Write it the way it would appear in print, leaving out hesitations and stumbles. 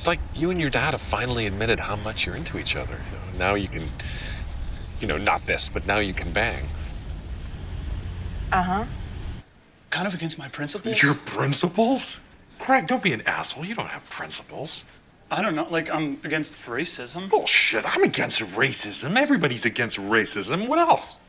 like you and your dad have finally admitted how much you're into each other. Now you can, not this, but now you can bang. Uh-huh. Kind of against my principles. Your principles? Greg, don't be an asshole. You don't have principles. I don't know, like, I'm against racism. Bullshit, I'm against racism. Everybody's against racism. What else?